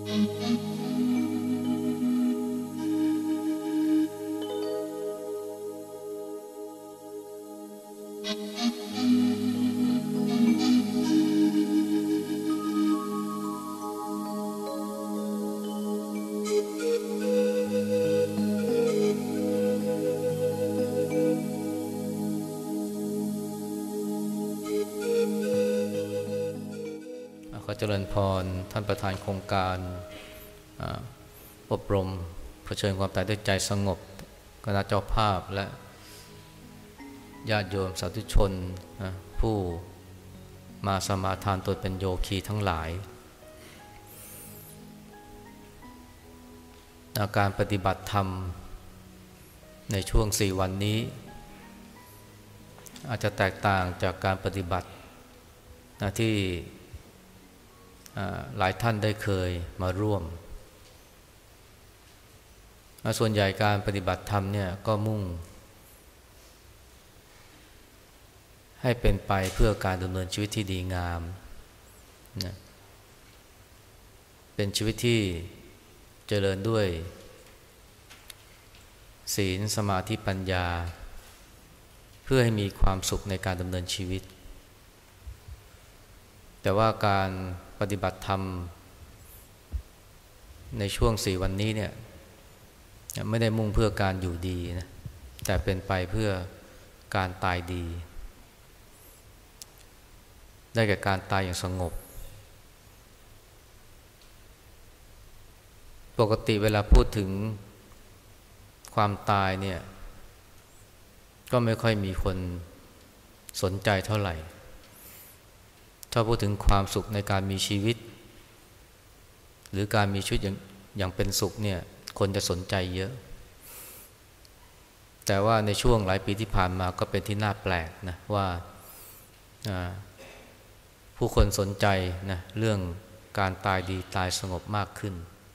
ขอเจริญพรท่านประธานโครงการอบรมเผชิญความตายด้วยใจสงบคณะเจ้าภาพและญาติโยมสาธุชนผู้มาสมาทานตนเป็นโยคีทั้งหลายการปฏิบัติธรรมในช่วง4 วันนี้อาจจะแตกต่างจากการปฏิบัติที่หลายท่านได้เคยมาร่วมส่วนใหญ่การปฏิบัติธรรมเนี่ยก็มุ่งให้เป็นไปเพื่อการดำเนินชีวิตที่ดีงามนะเป็นชีวิตที่เจริญด้วยศีลสมาธิปัญญาเพื่อให้มีความสุขในการดำเนินชีวิตแต่ว่าการปฏิบัติธรรมในช่วง4 วันนี้เนี่ยไม่ได้มุ่งเพื่อการอยู่ดีนะแต่เป็นไปเพื่อการตายดีได้แก่การตายอย่างสงบปกติเวลาพูดถึงความตายเนี่ยก็ไม่ค่อยมีคนสนใจเท่าไหร่ถ้าพูดถึงความสุขในการมีชีวิตหรือการมีชีวิตอย่างเป็นสุขเนี่ยคนจะสนใจเยอะแต่ว่าในช่วงหลายปีที่ผ่านมาก็เป็นที่น่าแปลกนะว่าผู้คนสนใจนะเรื่องการตายดีตายสงบมากขึ้น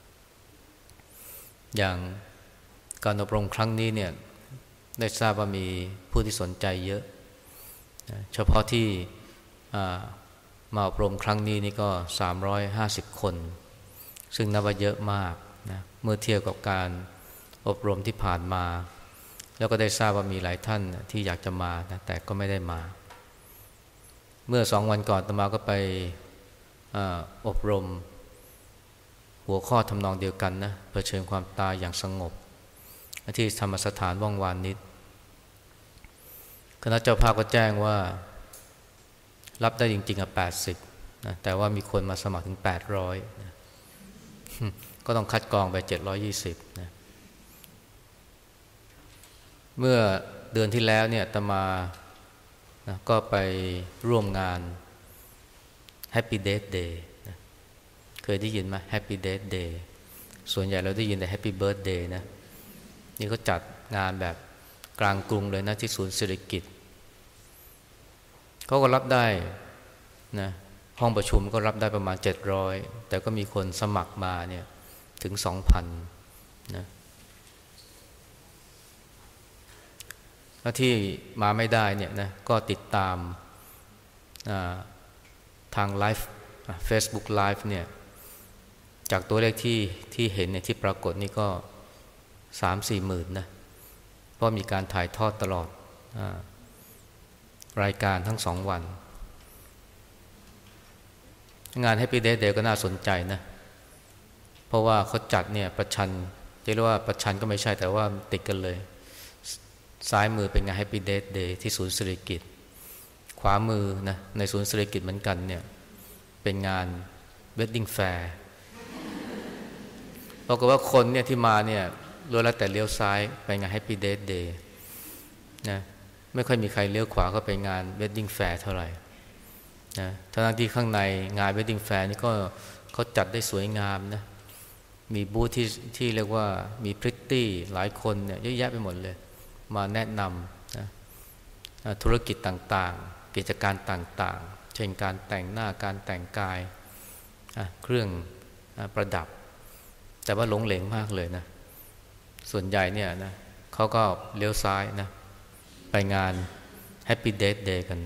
อย่างการอบรมครั้งนี้เนี่ยได้ทราบว่ามีผู้ที่สนใจเยอะเฉพาะที่มาอบรมครั้งนี้นี่ก็350 คนซึ่งนับว่าเยอะมากนะเมื่อเทียบกับการอบรมที่ผ่านมาแล้วก็ได้ทราบว่ามีหลายท่านที่อยากจะมานะแต่ก็ไม่ได้มาเมื่อ2 วันก่อนอาตมาก็ไปอบรมหัวข้อทำนองเดียวกันนะเผชิญความตายอย่างสงบที่ธรรมสถานว่องวานนิชคณะเจ้าภาพก็แจ้งว่ารับได้จริงๆ80นะแต่ว่ามีคนมาสมัครถึง800นะก็ต้องคัดกรองไป720นะเมื่อเดือนที่แล้วเนี่ยอาตมานะก็ไปร่วมงาน Happy Death Day นะเคยได้ยินไหม Happy Death Day ส่วนใหญ่เราได้ยินแต่ Happy Birthday นะนี่ก็จัดงานแบบกลางกรุงเลยนะที่ศูนย์เศรษฐกิจเขาก็รับได้นะห้องประชุมก็รับได้ประมาณ700แต่ก็มีคนสมัครมาเนี่ยถึง 2,000 นะแล้วที่มาไม่ได้เนี่ยนะก็ติดตามทางไลฟ์Facebook Live เนี่ยจากตัวเลขที่เห็นเนี่ยที่ปรากฏนี่ก็ 3-4 หมื่นนะเพราะมีการถ่ายทอดตลอดรายการทั้ง2 วันงาน Happy Death Day ก็น่าสนใจนะเพราะว่าเขาจัดเนี่ยประชันจะเรียกว่าประชันก็ไม่ใช่แต่ว่าติดกันเลยซ้ายมือเป็นงาน Happy Death Day ที่ศูนย์เศรษฐกิจขวามือนะในศูนย์เศรษฐกิจเหมือนกันเนี่ยเป็นงาน Wedding Fair ปรากฏว่าคนเนี่ยที่มาเนี่ยล้วนแล้วแต่เลี้ยวซ้ายไปงาน Happy Death Day นะไม่ค่อยมีใครเลี้ยวขวาก็ไปงาน Wedding Fair เท่าไหร่นะทั้งที่ข้างในงาน Wedding Fair นี่ก็เขาจัดได้สวยงามนะมีบูธที่เรียกว่ามีพริตตี้หลายคนเนี่ยเยอะแยะไปหมดเลยมาแนะนำนะธุรกิจต่างๆกิจการต่างๆเช่นการแต่งหน้าการแต่งกายเครื่องประดับแต่ว่าหลงเหลงมากเลยนะส่วนใหญ่เนี่ยนะเขาก็เลี้ยวซ้ายนะไปงาน Happy Death Day กัน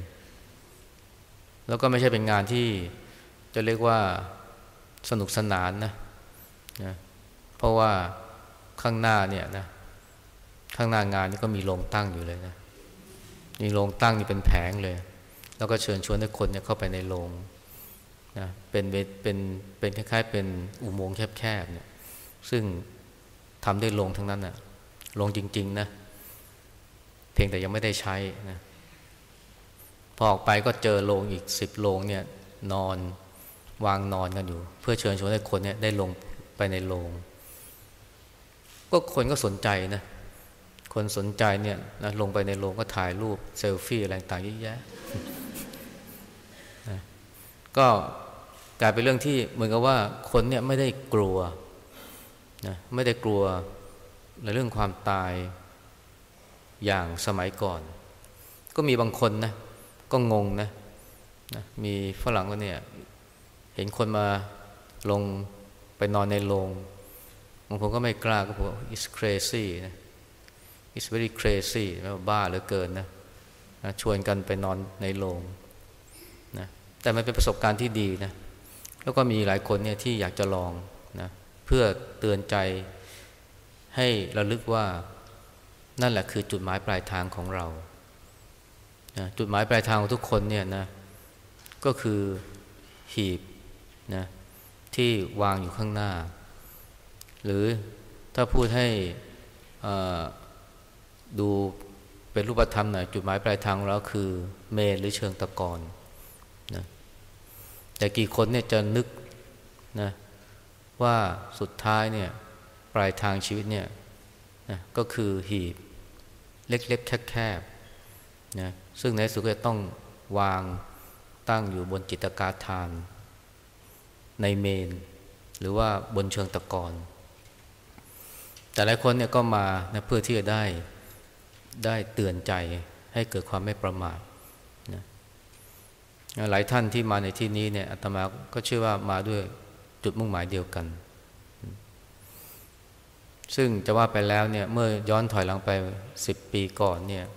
แล้วก็ไม่ใช่เป็นงานที่จะเรียกว่าสนุกสนานนะนะเพราะว่าข้างหน้าเนี่ยนะข้างหน้างานนี่ก็มีโรงตั้งอยู่เลยนะมีโรงตั้งนี่เป็นแผงเลยแล้วก็เชิญชวนให้คนเนี่ยเข้าไปในโรงนะเป็นคล้ายๆเป็นอุโมงค์แคบๆเนี่ยซึ่งทำด้วยโรงทั้งนั้นนะโรงจริงๆนะเพียงแต่ยังไม่ได้ใช้นะพอออกไปก็เจอโรงอีก10โรงเนี่ยนอนวางนอนกันอยู่เพื่อเชิญชวนให้คนเนี่ยได้ลงไปในโรงก็คนก็สนใจนะคนสนใจเนี่ยนะลงไปในโรงก็ถ่ายรูปเซลฟี่อะไรต่างๆเยอะแยะนะก็กลายเป็นเรื่องที่เหมือนกับว่าคนเนี่ยไม่ได้กลัวนะไม่ได้กลัวในเรื่องความตายอย่างสมัยก่อนก็มีบางคนนะก็งงนะมีฝรั่งก็เนี่ยเห็นคนมาลงไปนอนในโรงบางคนก็ไม่กล้าก็บอก it's crazy นะ it's very crazy แปลว่าบ้าเหลือเกินนะชวนกันไปนอนในโรงนะแต่มันเป็นประสบการณ์ที่ดีนะแล้วก็มีหลายคนเนี่ยที่อยากจะลองนะเพื่อเตือนใจให้ระลึกว่านั่นแหละคือจุดหมายปลายทางของเรานะจุดหมายปลายทางของทุกคนเนี่ยนะก็คือหีบนะที่วางอยู่ข้างหน้าหรือถ้าพูดให้ดูเป็นรูปธรรมหน่อยจุดหมายปลายทางของเราคือเมรุหรือเชิงตะกอนนะแต่กี่คนเนี่ยจะนึกนะว่าสุดท้ายเนี่ยปลายทางชีวิตเนี่ยนะก็คือหีบเล็กๆแคบๆนะซึ่งในสุดก็จะต้องวางตั้งอยู่บนจิตกาฐานในเมนหรือว่าบนเชิงตะกอนแต่หลายคนเนี่ยก็มานะเพื่อที่จะได้เตือนใจให้เกิดความไม่ประมาทนะหลายท่านที่มาในที่นี้เนี่ยอาตมาก็เชื่อว่ามาด้วยจุดมุ่งหมายเดียวกันซึ่งจะว่าไปแล้วเนี่ยเมื่อย้อนถอยหลังไป10 ปีก่อนเนี่ย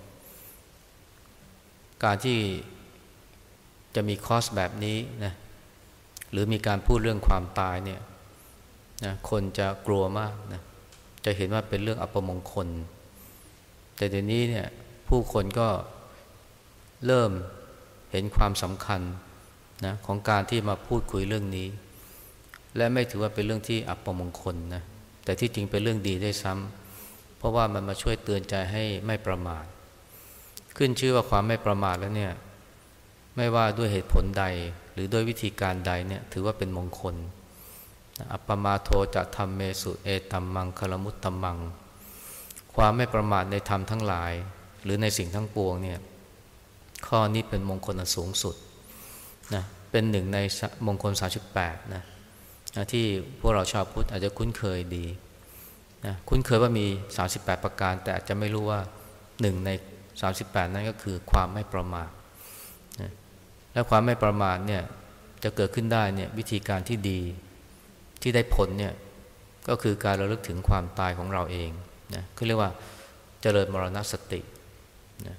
การที่จะมีคอร์สแบบนี้นะหรือมีการพูดเรื่องความตายเนี่ยนะคนจะกลัวมากนะจะเห็นว่าเป็นเรื่องอัปมงคลแต่เดี๋ยวนี้เนี่ยผู้คนก็เริ่มเห็นความสำคัญนะของการที่มาพูดคุยเรื่องนี้และไม่ถือว่าเป็นเรื่องที่อัปมงคลนะแต่ที่จริงเป็นเรื่องดีด้วยซ้ำเพราะว่ามันมาช่วยเตือนใจให้ไม่ประมาทขึ้นชื่อว่าความไม่ประมาทแล้วเนี่ยไม่ว่าด้วยเหตุผลใดหรือด้วยวิธีการใดเนี่ยถือว่าเป็นมงคลอัปปมาโทจะธัมเมสุเอตัมมังคลมุตตัมมังความไม่ประมาทในธรรมทั้งหลายหรือในสิ่งทั้งปวงเนี่ยข้อนี้เป็นมงคลอันสูงสุดนะเป็นหนึ่งในมงคล38นะที่พวกเราชาวพุทธอาจจะคุ้นเคยดีนะคุ้นเคยว่ามี38ประการแต่อาจจะไม่รู้ว่าหนึ่งใน38นั้นก็คือความไม่ประมาทนะและความไม่ประมาทเนี่ยจะเกิดขึ้นได้เนี่ยวิธีการที่ดีที่ได้ผลเนี่ยก็คือการระลึกถึงความตายของเราเองนะคือเรียกว่าเจริญมรณสตินะ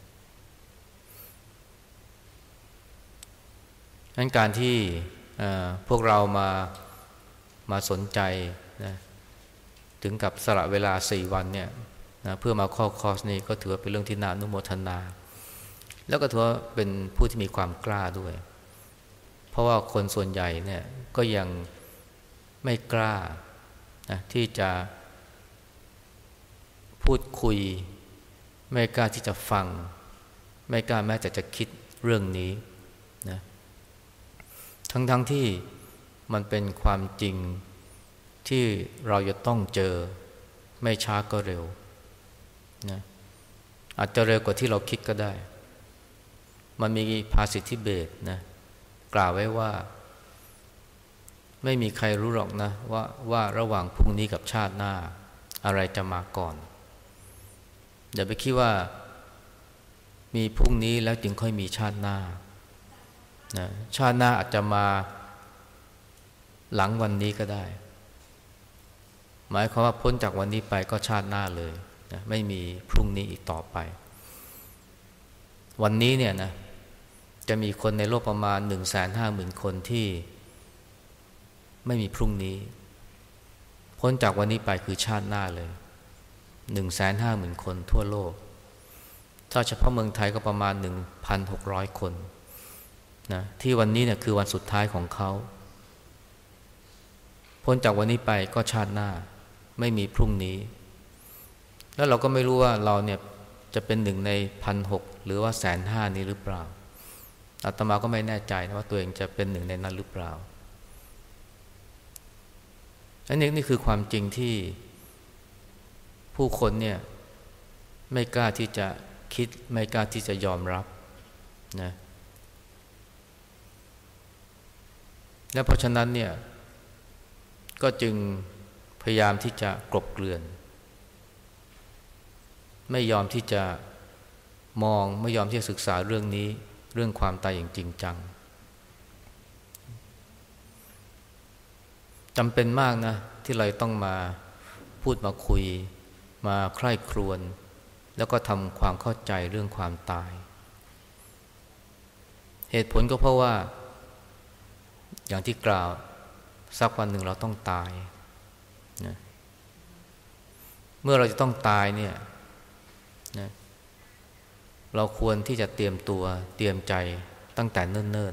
งั้นการที่พวกเรามาสนใจนะถึงกับสละเวลา4 วันเนี่ยนะเพื่อมาเข้าคอร์สนี้ก็ถือว่าเป็นเรื่องที่น่าอนุโมทนาแล้วก็ถือว่าเป็นผู้ที่มีความกล้าด้วยเพราะว่าคนส่วนใหญ่เนี่ยก็ยังไม่กล้านะที่จะพูดคุยไม่กล้าที่จะฟังไม่กล้าแม้แต่จะคิดเรื่องนี้นะทั้งที่มันเป็นความจริงที่เราจะต้องเจอไม่ช้าก็เร็วนะอาจจะเร็วกว่าที่เราคิดก็ได้มันมีภาษิตทิเบตนะกล่าวไว้ว่าไม่มีใครรู้หรอกนะว่าระหว่างพรุ่งนี้กับชาติหน้าอะไรจะมาก่อนอย่าไปคิดว่ามีพรุ่งนี้แล้วจึงค่อยมีชาติหน้านะชาติหน้าอาจจะมาหลังวันนี้ก็ได้หมายความว่าพ้นจากวันนี้ไปก็ชาติหน้าเลยนะไม่มีพรุ่งนี้อีกต่อไปวันนี้เนี่ยนะจะมีคนในโลกประมาณ 150,000 คนที่ไม่มีพรุ่งนี้พ้นจากวันนี้ไปคือชาติหน้าเลย 150,000 คนทั่วโลกถ้าเฉพาะเมืองไทยก็ประมาณ 1,600 คนนะที่วันนี้เนี่ยคือวันสุดท้ายของเขาพ้นจากวันนี้ไปก็ชาติหน้าไม่มีพรุ่งนี้แล้วเราก็ไม่รู้ว่าเราเนี่ยจะเป็นหนึ่งใน 1,600 หรือว่า 150,000 นี้หรือเปล่าอาตมาก็ไม่แน่ใจนะว่าตัวเองจะเป็นหนึ่งในนั้นหรือเปล่าอันนี้นี่คือความจริงที่ผู้คนเนี่ยไม่กล้าที่จะคิดไม่กล้าที่จะยอมรับนะและเพราะฉะนั้นเนี่ยก็จึงพยายามที่จะกลบเกลื่อนไม่ยอมที่จะมองไม่ยอมที่จะศึกษาเรื่องนี้เรื่องความตายอย่างจริงจังจำเป็นมากนะที่เราต้องมาพูดมาคุยมาใคร่ครวญแล้วก็ทำความเข้าใจเรื่องความตายเหตุผลก็เพราะว่าอย่างที่กล่าวสักวันหนึ่งเราต้องตายนะเมื่อเราจะต้องตายเนี่ยนะเราควรที่จะเตรียมตัวเตรียมใจตั้งแต่เนิ่น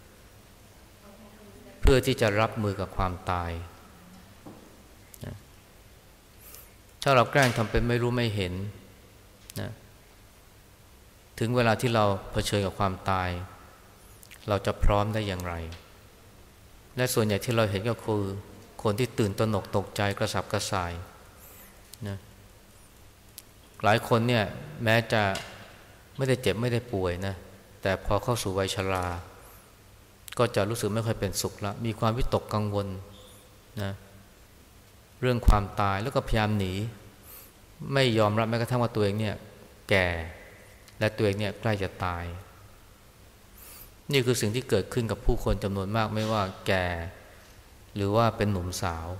ๆเพื่อที่จะรับมือกับความตายนะถ้าเราแกล้งทำเป็นไม่รู้ไม่เห็นนะถึงเวลาที่เราเผชิญกับความตายเราจะพร้อมได้อย่างไรและส่วนใหญ่ที่เราเห็นก็คือคนที่ตื่นตระหนกตกใจกระสับกระส่ายนะหลายคนเนี่ยแม้จะไม่ได้เจ็บไม่ได้ป่วยนะแต่พอเข้าสู่วัยชราก็จะรู้สึกไม่ค่อยเป็นสุขละมีความวิตกกังวลนะเรื่องความตายแล้วก็พยายามหนีไม่ยอมรับแม้กระทั่งว่าตัวเองเนี่ยแก่และตัวเองเนี่ยใกล้จะตายนี่คือสิ่งที่เกิดขึ้นกับผู้คนจำนวนมากไม่ว่าแก่หรือว่าเป็นหนุ่มสาว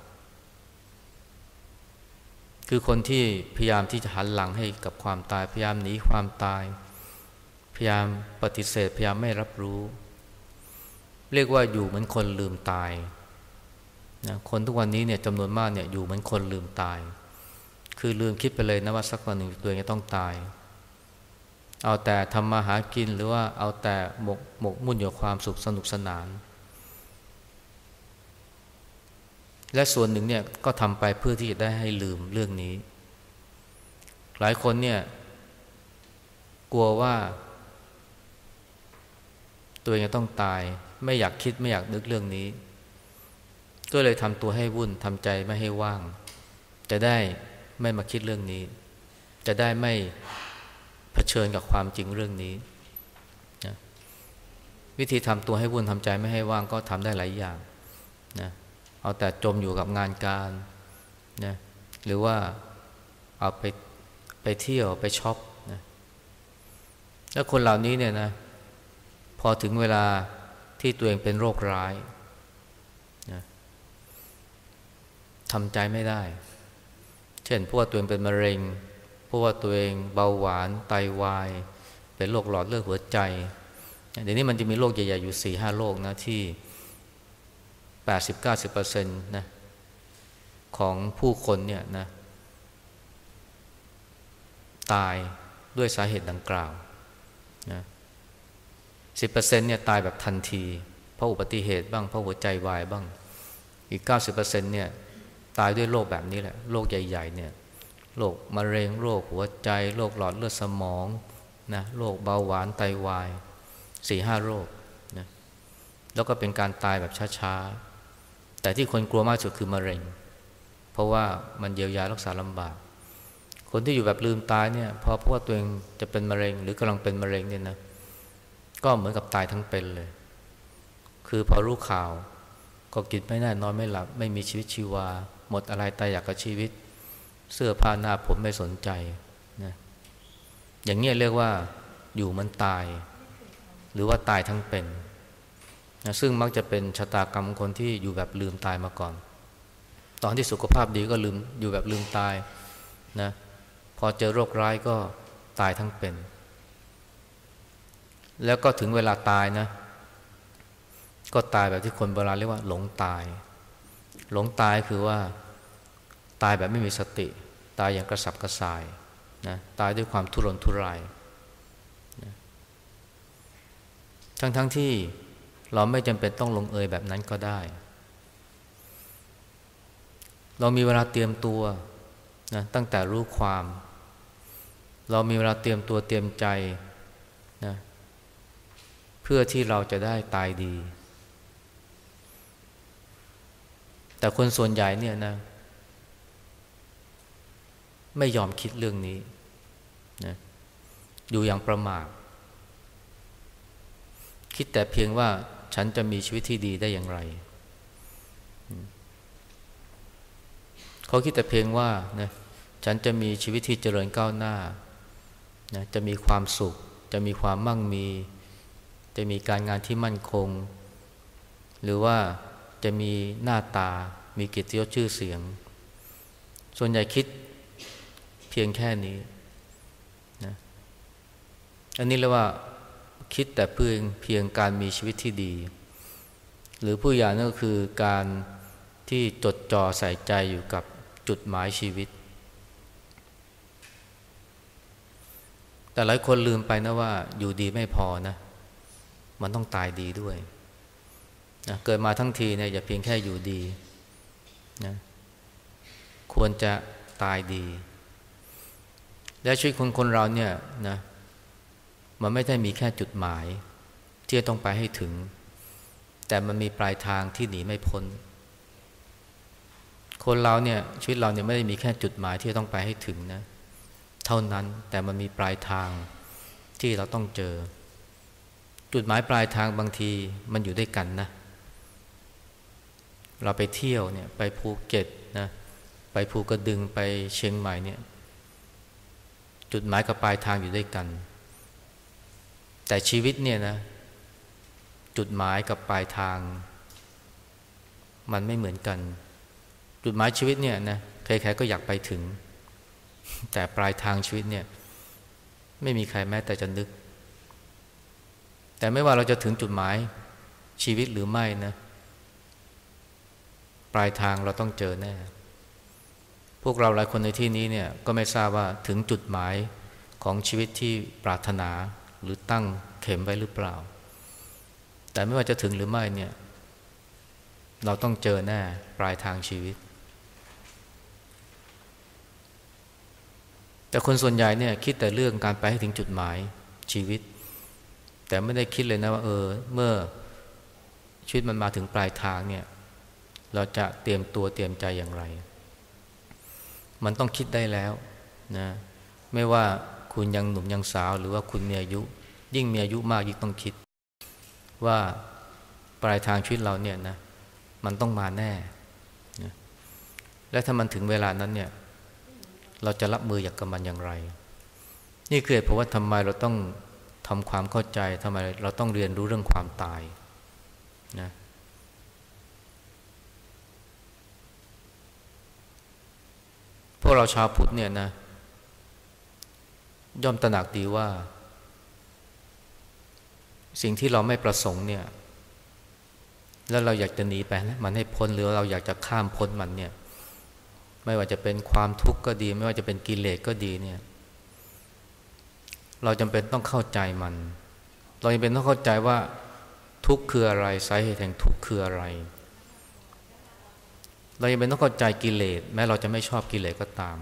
คือคนที่พยายามที่จะหันหลังให้กับความตายพยายามหนีความตายพยายามปฏิเสธพยายามไม่รับรู้เรียกว่าอยู่เหมือนคนลืมตายนะคนทุกวันนี้เนี่ยจำนวนมากเนี่ยอยู่เหมือนคนลืมตายคือลืมคิดไปเลยนะว่าสักวันหนึ่งตัวเองจะต้องตายเอาแต่ทำมาหากินหรือว่าเอาแต่หมกมุ่นอยู่ความสุขสนุกสนานและส่วนหนึ่งเนี่ยก็ทำไปเพื่อที่จะได้ให้ลืมเรื่องนี้หลายคนเนี่ยกลัวว่าตัวเองจะต้องตายไม่อยากคิดไม่อยากนึกเรื่องนี้ก็เลยทำตัวให้วุ่นทำใจไม่ให้ว่างจะได้ไม่มาคิดเรื่องนี้จะได้ไม่เผชิญกับความจริงเรื่องนี้นะวิธีทำตัวให้วุ่นทำใจไม่ให้ว่างก็ทำได้หลายอย่างนะเอาแต่จมอยู่กับงานการนะหรือว่าเอาไปเที่ยวไปช็อปนะแล้วคนเหล่านี้เนี่ยนะพอถึงเวลาที่ตัวเองเป็นโรคร้ายนะทำใจไม่ได้เช่นพวกตัวเองเป็นมะเร็งพวกตัวเองเบาหวานไตวายเป็นโรคหลอดเลือดหัวใจเดี๋ยวนี้มันจะมีโรคใหญ่ๆอยู่ 4-5 โรคนะที่ 80-90% นะของผู้คนเนี่ยนะตายด้วยสาเหตุดังกล่าวนะ 10% เนี่ยตายแบบทันทีเพราะอุบัติเหตุบ้างเพราะหัวใจวายบ้างอีก 90% เนี่ยตายด้วยโรคแบบนี้แหละโรคใหญ่ๆเนี่ยโรคมะเร็งโรคหัวใจโรคหลอดเลือดสมองนะโรคเบาหวานไตวาย 4-5 โรคนะแล้วก็เป็นการตายแบบช้าๆแต่ที่คนกลัวมากสุดคือมะเร็งเพราะว่ามันเยียวยารักษาลำบากคนที่อยู่แบบลืมตายเนี่ยเพราะว่าตัวเองจะเป็นมะเร็งหรือกำลังเป็นมะเร็งเนี่ยนะก็เหมือนกับตายทั้งเป็นเลยคือพอรู้ข่าวก็กินไม่ได้นอนไม่หลับไม่มีชีวิตชีวาหมดอะไรตายอยากกับชีวิตเสื้อผ้าหน้าผมไม่สนใจนะอย่างเงี้ยเรียกว่าอยู่มันตายหรือว่าตายทั้งเป็นนะซึ่งมักจะเป็นชะตากรรมคนที่อยู่แบบลืมตายมาก่อนตอนที่สุขภาพดีก็ลืมอยู่แบบลืมตายนะพอเจอโรคร้ายก็ตายทั้งเป็นแล้วก็ถึงเวลาตายนะก็ตายแบบที่คนโบราณเรียกว่าหลงตายหลงตายคือว่าตายแบบไม่มีสติตายอย่างกระสับกระส่ายนะตายด้วยความทุรนทุรายนะทั้งที่เราไม่จำเป็นต้องลงเอยแบบนั้นก็ได้เรามีเวลาเตรียมตัวนะตั้งแต่รู้ความเรามีเวลาเตรียมตัวเตรียมใจนะเพื่อที่เราจะได้ตายดีแต่คนส่วนใหญ่เนี่ยนะไม่ยอมคิดเรื่องนี้นะอยู่อย่างประมาทคิดแต่เพียงว่าฉันจะมีชีวิตที่ดีได้อย่างไรเขาคิดแต่เพียงว่านะฉันจะมีชีวิตที่เจริญก้าวหน้านะจะมีความสุขจะมีความมั่งมีจะมีการงานที่มั่นคงหรือว่าจะมีหน้าตามีเกียรติยศชื่อเสียงส่วนใหญ่คิดเพียงแค่นี้นะอันนี้เรียกว่าคิดแต่เพียงการมีชีวิตที่ดีหรือผู้อย่างนั่นก็คือการที่จดจ่อใส่ใจอยู่กับจุดหมายชีวิตแต่หลายคนลืมไปนะว่าอยู่ดีไม่พอนะมันต้องตายดีด้วยนะเกิดมาทั้งทีเนี่ยอย่าเพียงแค่อยู่ดีนะควรจะตายดีและชีวิตคนเราเนี่ยนะมันไม่ได้มีแค่จุดหมายที่จะต้องไปให้ถึงแต่มันมีปลายทางที่หนีไม่พ้นคนเราเนี่ยชีวิตเราเนี่ยไม่ได้มีแค่จุดหมายที่จะต้องไปให้ถึงนะเท่านั้นแต่มันมีปลายทางที่เราต้องเจอจุดหมายปลายทางบางทีมันอยู่ด้วยกันนะเราไปเที่ยวเนี่ยไปภูเก็ตนะไปภูกระดึงไปเชียงใหม่เนี่ยจุดหมายกับปลายทางอยู่ด้วยกันแต่ชีวิตเนี่ยนะจุดหมายกับปลายทางมันไม่เหมือนกันจุดหมายชีวิตเนี่ยนะใครๆก็อยากไปถึงแต่ปลายทางชีวิตเนี่ยไม่มีใครแม้แต่จะนึกแต่ไม่ว่าเราจะถึงจุดหมายชีวิตหรือไม่นะปลายทางเราต้องเจอแน่พวกเราหลายคนในที่นี้เนี่ยก็ไม่ทราบว่าถึงจุดหมายของชีวิตที่ปรารถนาหรือตั้งเข็มไว้หรือเปล่าแต่ไม่ว่าจะถึงหรือไม่เนี่ยเราต้องเจอแน่ปลายทางชีวิตแต่คนส่วนใหญ่เนี่ยคิดแต่เรื่องการไปให้ถึงจุดหมายชีวิตแต่ไม่ได้คิดเลยนะว่าเมื่อชีวิตมันมาถึงปลายทางเนี่ยเราจะเตรียมตัวเตรียมใจอย่างไรมันต้องคิดได้แล้วนะไม่ว่าคุณยังหนุ่มยังสาวหรือว่าคุณมีอายุยิ่งมีอายุมากยิ่งต้องคิดว่าปลายทางชีวิตเราเนี่ยนะมันต้องมาแน่นะและถ้ามันถึงเวลานั้นเนี่ยเราจะรับมือกับมันอย่างไรนี่คือเหตุผลว่าทำไมเราต้องทำความเข้าใจทำไมเราต้องเรียนรู้เรื่องความตายนะพวกเราชาวพุทธเนี่ยนะย่อมตระหนักดีว่าสิ่งที่เราไม่ประสงค์เนี่ยแล้วเราอยากจะหนีไปมันให้พ้นหรือเราอยากจะข้ามพ้นมันเนี่ยไม่ว่าจะเป็นความทุกข์ก็ดีไม่ว่าจะเป็นกิเลสก็ดีเนี่ยเราจำเป็นต้องเข้าใจมันเราจำเป็นต้องเข้าใจว่าทุกข์คืออะไรสาเหตุแห่งทุกข์คืออะไรเราจำเป็นต้องเข้าใจกิเลสแม้เราจะไม่ชอบกิเลสก็ตาม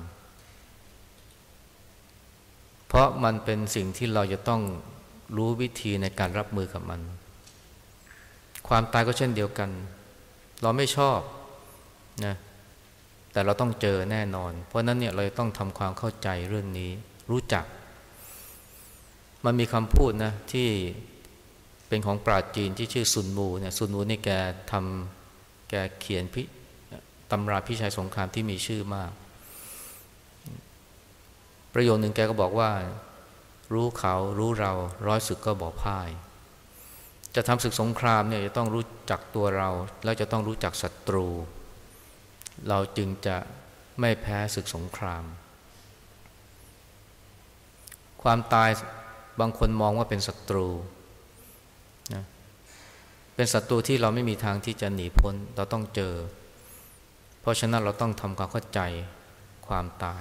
เพราะมันเป็นสิ่งที่เราจะต้องรู้วิธีในการรับมือกับมันความตายก็เช่นเดียวกันเราไม่ชอบนะแต่เราต้องเจอแน่นอนเพราะนั้นเนี่ยเราจะต้องทำความเข้าใจเรื่องนี้รู้จักมันมีคำพูดนะที่เป็นของปราชญ์จีนที่ชื่อซุนมูเนี่ยซุนมูนี่แกเขียนตำราพิชัยสงครามที่มีชื่อมากประโยคนึงแกก็บอกว่ารู้เขารู้เราร้อยศึกก็บอกพ่ายจะทำศึกสงครามเนี่ยจะต้องรู้จักตัวเราแล้วจะต้องรู้จักศัตรูเราจึงจะไม่แพ้ศึกสงครามความตายบางคนมองว่าเป็นศัตรูนะเป็นศัตรูที่เราไม่มีทางที่จะหนีพ้นเราต้องเจอเพราะฉะนั้นเราต้องทำความเข้าใจความตาย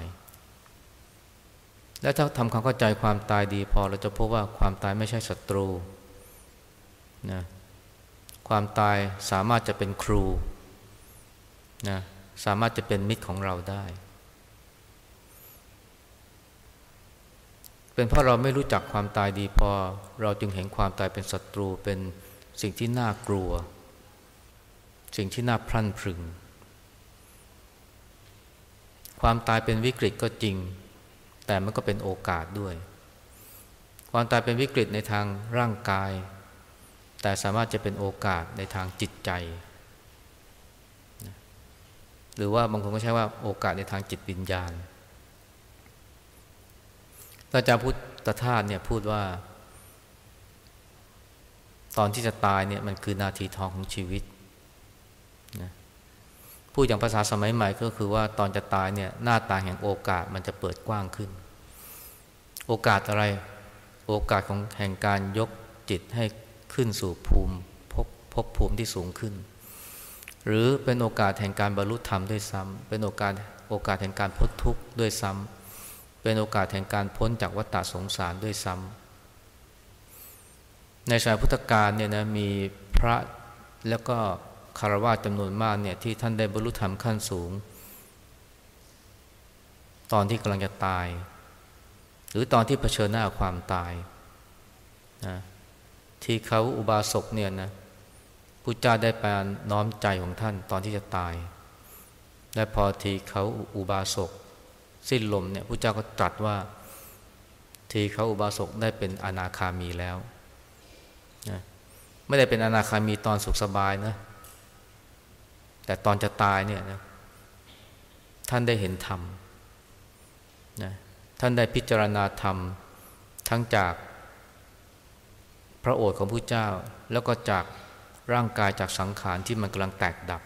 และถ้าทำความเข้าใจความตายดีพอเราจะพบว่าความตายไม่ใช่ศัตรูนะความตายสามารถจะเป็นครูนะสามารถจะเป็นมิตรของเราได้เป็นเพราะเราไม่รู้จักความตายดีพอเราจึงเห็นความตายเป็นศัตรูเป็นสิ่งที่น่ากลัวสิ่งที่น่าพรั่นพรึงความตายเป็นวิกฤตก็จริงแต่มันก็เป็นโอกาสด้วยความตายเป็นวิกฤตในทางร่างกายแต่สามารถจะเป็นโอกาสในทางจิตใจหรือว่าบางคนก็ใช้ว่าโอกาสในทางจิตวิญญาณพระอาจารย์พุทธทาสเนี่ยพูดว่าตอนที่จะตายเนี่ยมันคือนาทีทองของชีวิตนะพูดอย่างภาษาสมัยใหม่ก็คือว่าตอนจะตายเนี่ยหน้าต่างแห่งโอกาสมันจะเปิดกว้างขึ้นโอกาสอะไรโอกาสของแห่งการยกจิตให้ขึ้นสู่ภูมิภพภูมิที่สูงขึ้นหรือเป็นโอกาสแห่งการบรรลุธรรมด้วยซ้ำเป็นโอกาสแห่งการพ้นทุกข์ด้วยซ้ำเป็นโอกาสแห่งการพ้นจากวัฏฏะสงสารด้วยซ้ำในสมัยพุทธกาลเนี่ยนะมีพระแล้วก็คฤหัสถ์จำนวนมากเนี่ยที่ท่านได้บรรลุธรรมขั้นสูงตอนที่กำลังจะตายหรือตอนที่เผชิญหน้าความตายนะที่เขาอุบาสกเนี่ยนะพุทธเจ้าได้ไปน้อมใจของท่านตอนที่จะตายและพอที่เขาอุบาสกสิ้นลมเนี่ยพุทธเจ้าก็ตรัสว่าที่เขาอุบาสกได้เป็นอนาคามีแล้วนะไม่ได้เป็นอนาคามีตอนสุขสบายนะแต่ตอนจะตายเนี่ยนะท่านได้เห็นธรรมนะท่านได้พิจารณาธรรมทั้งจากพระโอษฐ์ของพระเจ้าแล้วก็จากร่างกายจากสังขารที่มันกำลังแตกดับ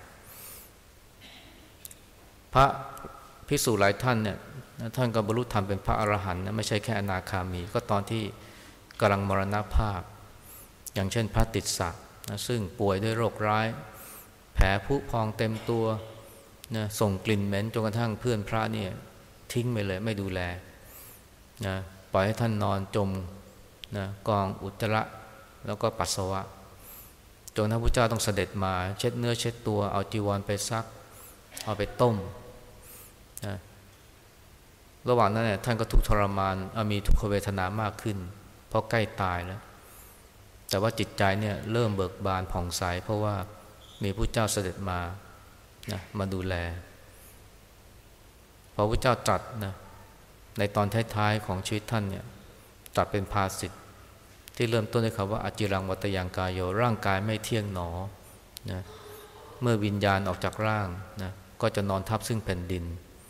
พระภิกษุหลายท่านเนี่ยท่านก็บรรลุธรรมเป็นพระอรหันต์นะไม่ใช่แค่อนาคามีก็ตอนที่กำลังมรณภาพอย่างเช่นพระติสสะนะซึ่งป่วยด้วยโรคร้ายแผลผุพองเต็มตัวนะส่งกลิ่นเหม็นจนกระทั่งเพื่อนพระเนี่ยทิ้งไปเลยไม่ดูแลนะปล่อยให้ท่านนอนจมนะกองอุจจาระแล้วก็ปัสสาวะจนพระพุทธเจ้าต้องเสด็จมาเช็ดเนื้อเช็ดตัวเอาจีวรไปซักเอาไปต้มนะระหว่างนั้นเนี่ยท่านก็ทุกข์ทรมานมีทุกขเวทนามากขึ้นเพราะใกล้ตายแล้วแต่ว่าจิตใจเนี่ยเริ่มเบิกบานผ่องใสเพราะว่ามีพระเจ้าเสด็จมานะมาดูแลพอพระเจ้าตรัสนะในตอนท้ายๆของชีวิตท่านเนี่ยตรัสเป็นภาษิตที่เริ่มต้นด้วยคำว่าอจิรังวัตยังกายโยร่างกายไม่เที่ยงหนอนะเมื่อวิญญาณออกจากร่างนะก็จะนอนทับซึ่งแผ่นดิน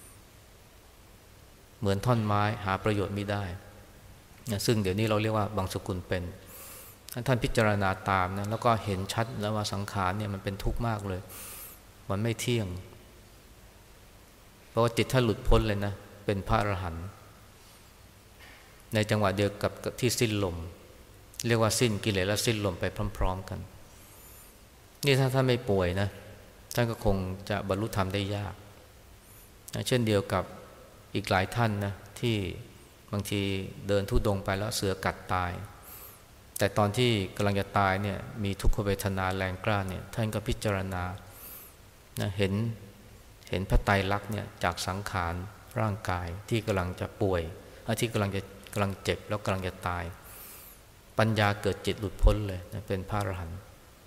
เหมือนท่อนไม้หาประโยชน์ไม่ได้นะซึ่งเดี๋ยวนี้เราเรียกว่าบางสกุลเป็นท่านพิจารณาตามนะแล้วก็เห็นชัดแล้วว่าสังขารเนี่ยมันเป็นทุกข์มากเลยมันไม่เที่ยงเพราะว่าจิตท่านหลุดพ้นเลยนะเป็นพระอรหันต์ในจังหวะเดียวกับที่สิ้นลมเรียกว่าสิ้นกิเลสและสิ้นลมไปพร้อมๆกันนี่ถ้าท่านไม่ป่วยนะท่านก็คงจะบรรลุธรรมได้ยากเช่นเดียวกับอีกหลายท่านนะที่บางทีเดินธุดงค์ไปแล้วเสือกัดตายแต่ตอนที่กำลังจะตายเนี่ยมีทุกขเวทนาแรงกล้าเนี่ยท่านก็พิจารณานะเห็นพระไตรลักษณ์เนี่ยจากสังขารร่างกายที่กำลังจะป่วยที่กำลังเจ็บแล้วกำลังจะตายปัญญาเกิดจิตหลุดพ้นเลยนะเป็นพระอรหันต์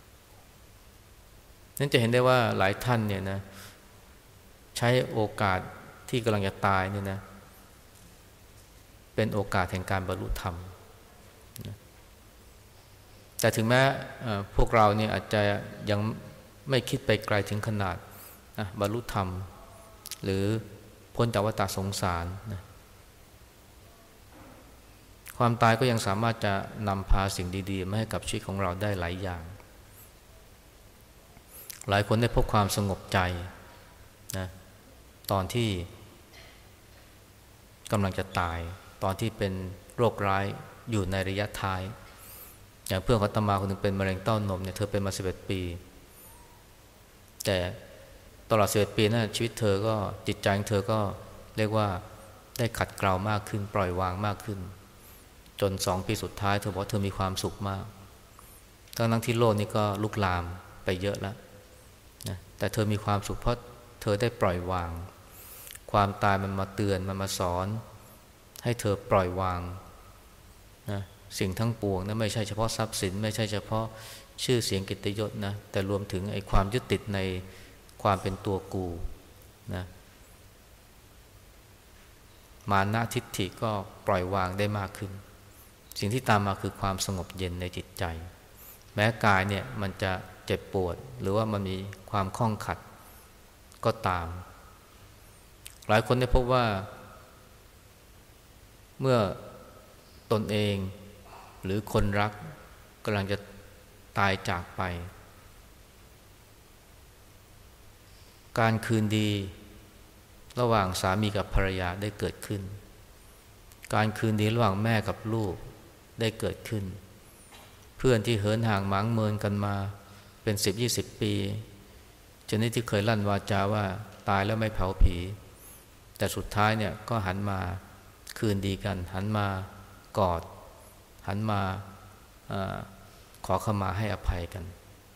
นั้นจะเห็นได้ว่าหลายท่านเนี่ยนะใช้โอกาสที่กำลังจะตายเนี่ยนะเป็นโอกาสแห่งการบรรลุธรรมนะแต่ถึงแม้พวกเราเนี่ยอาจจะยังไม่คิดไปไกลถึงขนาดนะบรรลุธรรมหรือพ้นจากวัฏสงสารนะความตายก็ยังสามารถจะนำพาสิ่งดีๆมาให้กับชีวิตของเราได้หลายอย่างหลายคนได้พบความสงบใจนะตอนที่กำลังจะตายตอนที่เป็นโรคร้ายอยู่ในระยะท้ายอย่างเพื่อนของอาตมาคนหนึ่งเป็นมะเร็งเต้านมเนี่ยเธอเป็นมา11 ปีแต่ตลอด11 ปีนั้นชีวิตเธอก็จิตใจของเธอก็เรียกว่าได้ขัดเกลามากขึ้นปล่อยวางมากขึ้นจน2 ปีสุดท้ายเธอบอกเธอมีความสุขมากทั้งที่โลกนี้ก็ลุกลามไปเยอะแล้วนะแต่เธอมีความสุขเพราะเธอได้ปล่อยวางความตายมันมาเตือนมันมาสอนให้เธอปล่อยวางนะสิ่งทั้งปวงนะไม่ใช่เฉพาะทรัพย์สินไม่ใช่เฉพาะชื่อเสียงกิตติยศนะแต่รวมถึงไอ้ความยึดติดในความเป็นตัวกูนะมานะทิฏฐิก็ปล่อยวางได้มากขึ้นสิ่งที่ตามมาคือความสงบเย็นในจิตใจแม้กายเนี่ยมันจะเจ็บปวดหรือว่ามันมีความข้องขัดก็ตามหลายคนได้พบว่าเมื่อตนเองหรือคนรักกำลังจะตายจากไปการคืนดีระหว่างสามีกับภรรยาได้เกิดขึ้นการคืนดีระหว่างแม่กับลูกได้เกิดขึ้นเพื่อนที่เหินห่างหมางเมินกันมาเป็น10-20 ปีชนิดที่เคยลั่นวาจาว่าตายแล้วไม่เผาผีแต่สุดท้ายเนี่ยก็หันมาคืนดีกันหันมากอดหันมาขอขมาให้อภัยกัน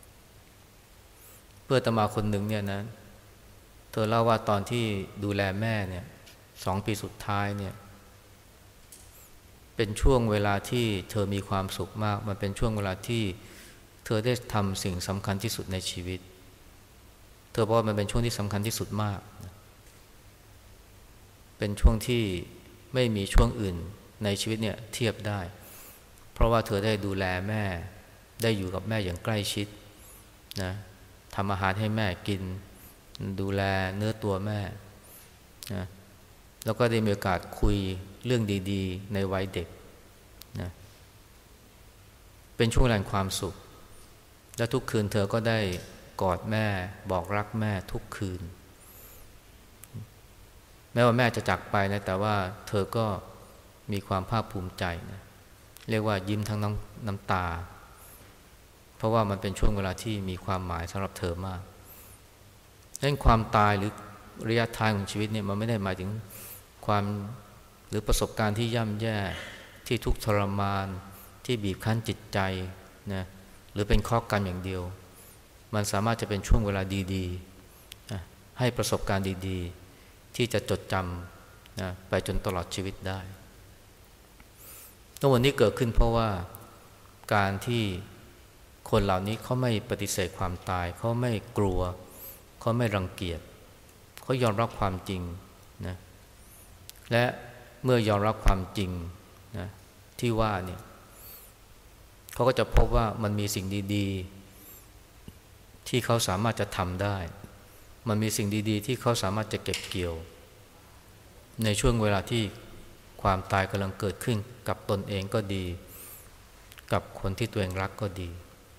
เพื่อนอาตมาคนหนึ่งเนี่ยนะเธอเล่าว่าตอนที่ดูแลแม่เนี่ย2 ปีสุดท้ายเนี่ยเป็นช่วงเวลาที่เธอมีความสุขมากมันเป็นช่วงเวลาที่เธอได้ทำสิ่งสำคัญที่สุดในชีวิตเธอบอกว่ามันเป็นช่วงที่สำคัญที่สุดมากเป็นช่วงที่ไม่มีช่วงอื่นในชีวิตเนี่ยเทียบได้เพราะว่าเธอได้ดูแลแม่ได้อยู่กับแม่อย่างใกล้ชิดนะทำอาหารให้แม่กินดูแลเนื้อตัวแม่นะแล้วก็ได้มีโอกาสคุยเรื่องดีๆในวัยเด็กนะเป็นช่วงแห่งความสุขและทุกคืนเธอก็ได้กอดแม่บอกรักแม่ทุกคืนแม้ว่าแม่จะจากไปนะแต่ว่าเธอก็มีความภาคภูมิใจนะเรียกว่ายิ้มทั้งน้ำตาเพราะว่ามันเป็นช่วงเวลาที่มีความหมายสำหรับเธอมากดังนั้นความตายหรือระยะทางของชีวิตเนี่ยมันไม่ได้หมายถึงความหรือประสบการณ์ที่ย่ำแย่ที่ทุกข์ทรมานที่บีบคั้นจิตใจนะหรือเป็นข้อกรรมอย่างเดียวมันสามารถจะเป็นช่วงเวลาดีๆนะให้ประสบการณ์ดีๆที่จะจดจำนะไปจนตลอดชีวิตได้ทั้งหมดนี้เกิดขึ้นเพราะว่าการที่คนเหล่านี้เขาไม่ปฏิเสธความตายเขาไม่กลัวเขาไม่รังเกียจเขายอมรับความจริงนะและเมื่อยอมรับความจริงนะที่ว่าเนี่ยเขาก็จะพบว่ามันมีสิ่งดีๆที่เขาสามารถจะทำได้มันมีสิ่งดีๆที่เขาสามารถจะเก็บเกี่ยวในช่วงเวลาที่ความตายกำลังเกิดขึ้นกับตนเองก็ดีกับคนที่ตัวเองรักก็ดี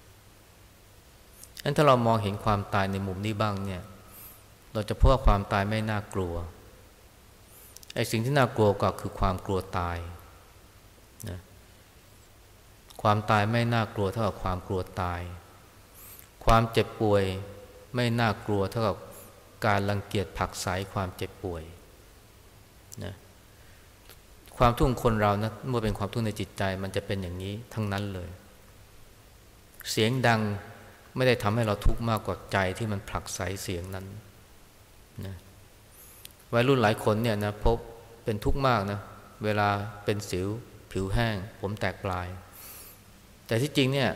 งั้นถ้าเรามองเห็นความตายในมุมนี้บ้างเนี่ยเราจะพบว่าความตายไม่น่ากลัวไอ้สิ่งที่น่ากลัวกว่าคือความกลัวตายนะความตายไม่น่ากลัวเท่ากับความกลัวตายความเจ็บป่วยไม่น่ากลัวเท่ากับการรังเกียจผลักไสความเจ็บป่วยนะความทุกข์คนเรานะเมื่อเป็นความทุกข์ในจิตใจมันจะเป็นอย่างนี้ทั้งนั้นเลยเสียงดังไม่ได้ทำให้เราทุกข์มากกว่าใจที่มันผลักไสเสียงนั้นนะวัยรุ่นหลายคนเนี่ยนะพบเป็นทุกข์มากนะเวลาเป็นสิวผิวแห้งผมแตกปลายแต่ที่จริงเนี่ย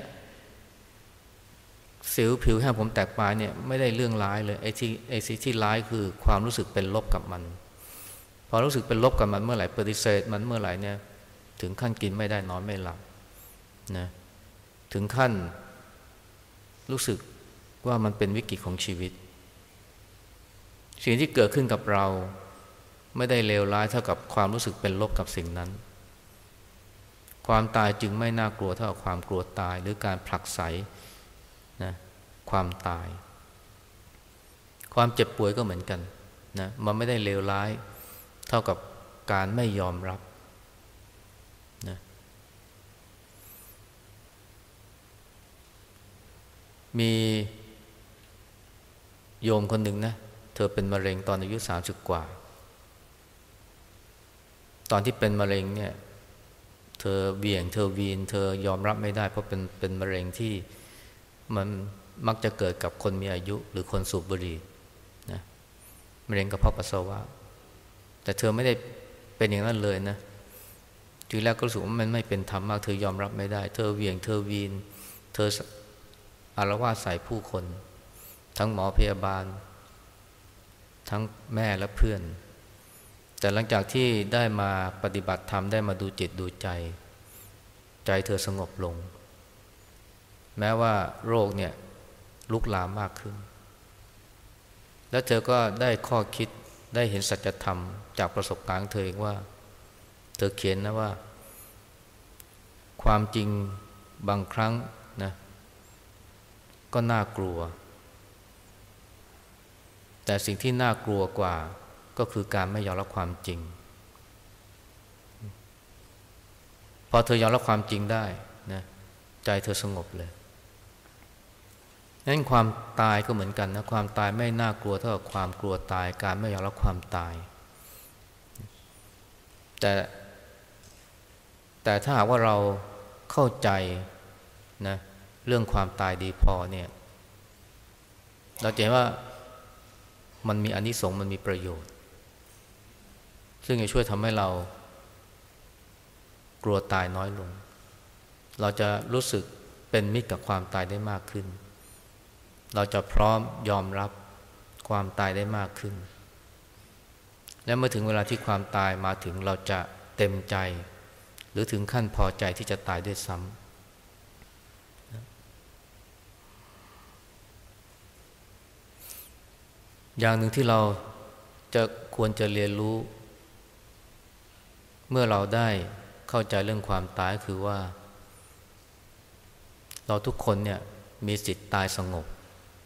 สิวผิวแห้งผมแตกปลายเนี่ยไม่ได้เรื่องร้ายเลยไอ้สิ่งที่ร้ายคือความรู้สึกเป็นลบกับมันพอรู้สึกเป็นลบกับมันเมื่อไหร่ปฏิเสธมันเมื่อไหร่เนี่ยถึงขั้นกินไม่ได้นอนไม่หลับนะถึงขั้นรู้สึกว่ามันเป็นวิกฤตของชีวิตสิ่งที่เกิดขึ้นกับเราไม่ได้เลวร้ายเท่ากับความรู้สึกเป็นลบกับสิ่งนั้นความตายจึงไม่น่ากลัวเท่ากับความกลัวตายหรือการผลักไสนะความตายความเจ็บป่วยก็เหมือนกันนะมันไม่ได้เลวร้ายเท่ากับการไม่ยอมรับนะมีโยมคนหนึ่งนะเธอเป็นมะเร็งตอนอายุ30 กว่าตอนที่เป็นมะเร็งเนี่ยเธอเบี่ยงเธอวีนเธอยอมรับไม่ได้เพราะเป็นมะเร็งที่มันมักจะเกิดกับคนมีอายุหรือคนสูบบุหรี่นะมะเร็งกระเพาะปัสสาวะแต่เธอไม่ได้เป็นอย่างนั้นเลยนะทีแรกก็รู้สึกว่ามันไม่เป็นธรรมมากเธอยอมรับไม่ได้เธอเบี่ยงเธอวีนเธออาละวาดใส่ผู้คนทั้งหมอพยาบาลทั้งแม่และเพื่อนแต่หลังจากที่ได้มาปฏิบัติธรรมได้มาดูจิตดูใจเธอสงบลงแม้ว่าโรคเนี่ยลุกลามมากขึ้นแล้วเธอก็ได้ข้อคิดได้เห็นสัจธรรมจากประสบการณ์เธอเองว่าเธอเขียนนะว่าความจริงบางครั้งนะก็น่ากลัวแต่สิ่งที่น่ากลัวกว่าก็คือการไม่ยอมรับความจริงพอเธอยอมรับความจริงได้นะใจเธอสงบเลยนั้นความตายก็เหมือนกันนะความตายไม่น่ากลัวเท่ากับความกลัวตายการไม่ยอมรับความตายแต่ถ้าหากว่าเราเข้าใจนะเรื่องความตายดีพอเนี่ยเราจะเห็นว่ามันมีอานิสงส์มันมีประโยชน์ซึ่งจะช่วยทำให้เรากลัวตายน้อยลงเราจะรู้สึกเป็นมิตรกับความตายได้มากขึ้นเราจะพร้อมยอมรับความตายได้มากขึ้นและเมื่อถึงเวลาที่ความตายมาถึงเราจะเต็มใจหรือถึงขั้นพอใจที่จะตายด้วยซ้ำอย่างหนึ่งที่เราควรจะเรียนรู้เมื่อเราได้เข้าใจเรื่องความตายคือว่าเราทุกคนเนี่ยมีสิทธิ์ตายสงบ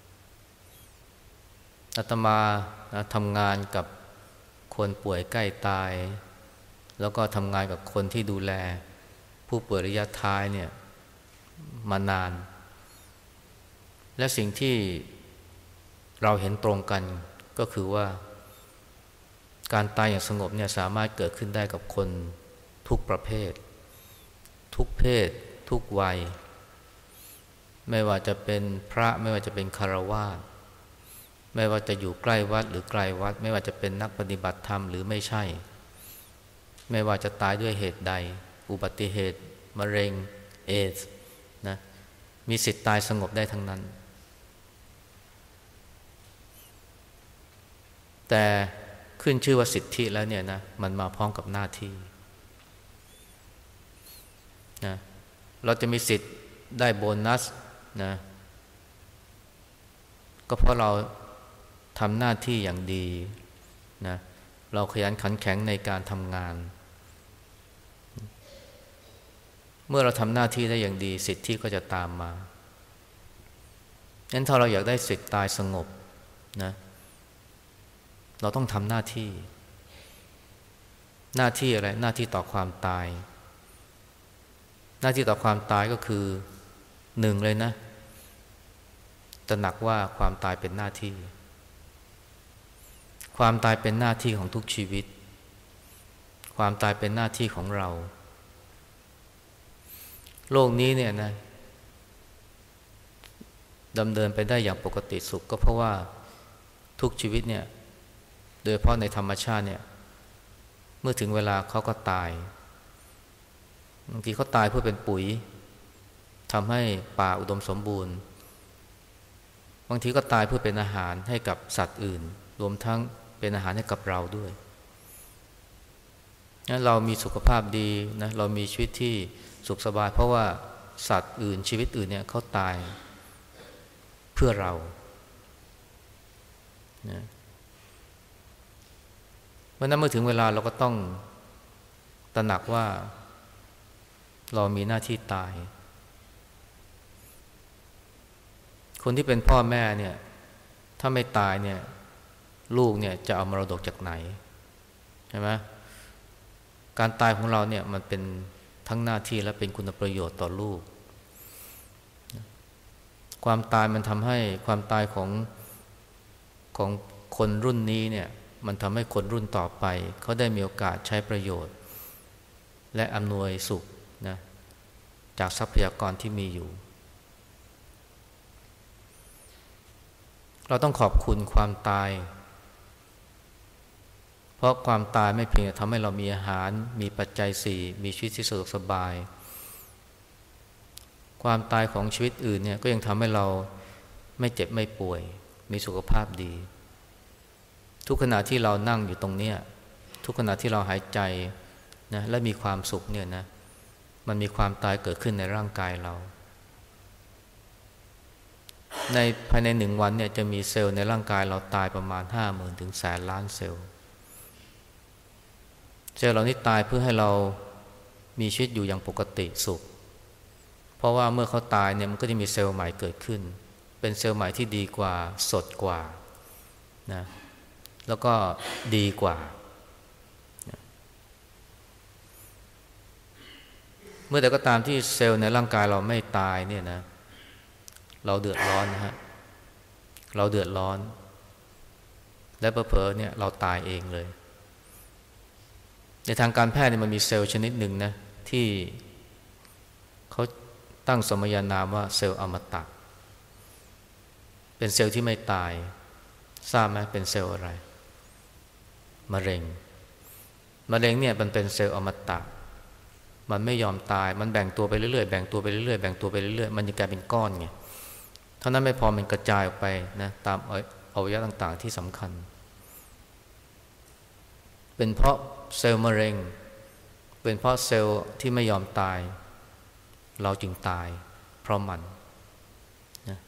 อาตมาทำงานกับคนป่วยใกล้ตายแล้วก็ทำงานกับคนที่ดูแลผู้ป่วยระยะท้ายเนี่ยมานานและสิ่งที่เราเห็นตรงกันก็คือว่าการตายอย่างสงบเนี่ยสามารถเกิดขึ้นได้กับคนทุกประเภททุกเพศทุกวัยไม่ว่าจะเป็นพระไม่ว่าจะเป็นฆราวาสไม่ว่าจะอยู่ใกล้วัดหรือไกลวัดไม่ว่าจะเป็นนักปฏิบัติธรรมหรือไม่ใช่ไม่ว่าจะตายด้วยเหตุใดอุบัติเหตุมะเร็งเอดส์นะมีสิทธิ์ตายสงบได้ทั้งนั้นแต่ขึ้นชื่อว่าสิทธิแล้วเนี่ยนะมันมาพร้อมกับหน้าที่นะเราจะมีสิทธิ์ได้โบนัสนะก็เพราะเราทำหน้าที่อย่างดีนะเราขยันขันแข็งในการทำงานเมื่อเราทำหน้าที่ได้อย่างดีสิทธิก็จะตามมางั้นถ้าเราอยากได้สิทธิ์ตายสงบนะเราต้องทำหน้าที่อะไรหน้าที่ต่อความตายหน้าที่ต่อความตายก็คือหนึ่งเลยนะตระหนักว่าความตายเป็นหน้าที่ความตายเป็นหน้าที่ของทุกชีวิตความตายเป็นหน้าที่ของเราโลกนี้เนี่ยนะดำเนินไปได้อย่างปกติสุขก็เพราะว่าทุกชีวิตเนี่ยโดยเฉพาะในธรรมชาติเนี่ยเมื่อถึงเวลาเขาก็ตายบางทีเขาตายเพื่อเป็นปุ๋ยทำให้ป่าอุดมสมบูรณ์บางทีก็ตายเพื่อเป็นอาหารให้กับสัตว์อื่นรวมทั้งเป็นอาหารให้กับเราด้วยงั้นเรามีสุขภาพดีนะเรามีชีวิตที่สุขสบายเพราะว่าสัตว์อื่นชีวิตอื่นเนี่ยเขาตายเพื่อเรานะเพราะนั้นเมื่อถึงเวลาเราก็ต้องตระหนักว่าเรามีหน้าที่ตายคนที่เป็นพ่อแม่เนี่ยถ้าไม่ตายเนี่ยลูกเนี่ยจะเอามรดกจากไหนใช่ไหมการตายของเราเนี่ยมันเป็นทั้งหน้าที่และเป็นคุณประโยชน์ต่อลูกความตายมันทำให้ความตายของคนรุ่นนี้เนี่ยมันทำให้คนรุ่นต่อไปเขาได้มีโอกาสใช้ประโยชน์และอำนวยสุขนะจากทรัพยากรที่มีอยู่เราต้องขอบคุณความตายเพราะความตายไม่เพียงแต่ทำให้เรามีอาหารมีปัจจัยสี่มีชีวิตที่สะดวกสบายความตายของชีวิตอื่นเนี่ยก็ยังทำให้เราไม่เจ็บไม่ป่วยมีสุขภาพดีทุกขณะที่เรานั่งอยู่ตรงนี้ทุกขณะที่เราหายใจนะและมีความสุขเนี่ยนะมันมีความตายเกิดขึ้นในร่างกายเราในภายใน1 วันเนี่ยจะมีเซลล์ในร่างกายเราตายประมาณ 50,000 ถึงแสนล้านเซลล์เหล่านี้ตายเพื่อให้เรามีชีวิตอยู่อย่างปกติสุขเพราะว่าเมื่อเขาตายเนี่ยมันก็จะมีเซลล์ใหม่เกิดขึ้นเป็นเซลล์ใหม่ที่ดีกว่าสดกว่านะแล้วก็ดีกว่าเมื่อแต่ก็ตามที่เซลล์ในร่างกายเราไม่ตายเนี่ยนะเราเดือดร้อนนะฮะเราเดือดร้อนและเผลอๆเนี่ยเราตายเองเลยในทางการแพทย์เนี่ยมันมีเซลล์ชนิดหนึ่งนะที่เขาตั้งสมญานามว่าเซลล์อมตะเป็นเซลล์ที่ไม่ตายทราบไหมเป็นเซลล์อะไรมะเร็งเนี่ยมันเป็นเซลล์อมตะมันไม่ยอมตายมันแบ่งตัวไปเรื่อยๆแบ่งตัวไปเรื่อยๆแบ่งตัวไปเรื่อยๆมันจะกลายเป็นก้อนไงเท่านั้นไม่พอมันกระจายออกไปนะตามอวัยวะต่างๆที่สำคัญเป็นเพราะเซลล์มะเร็งเป็นเพราะเซลล์ที่ไม่ยอมตายเราจึงตายเพราะมันนะ